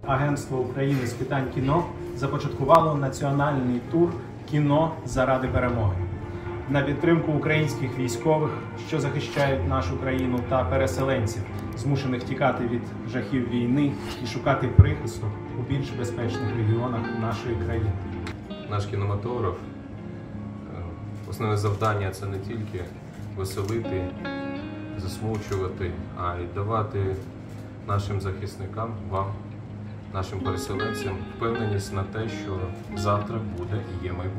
Агентство України з питань кіно започаткувало національний тур «Кіно заради перемоги» на підтримку українських військових, що захищають нашу країну, та переселенців, змушених тікати від жахів війни і шукати прихисток у більш безпечних регіонах нашої країни. Наш кінематограф, основне завдання – це не тільки веселити, засмучувати, а й давати нашим захисникам, вам, нашим переселенцям впевненість на те, що завтра буде і є майбутнє.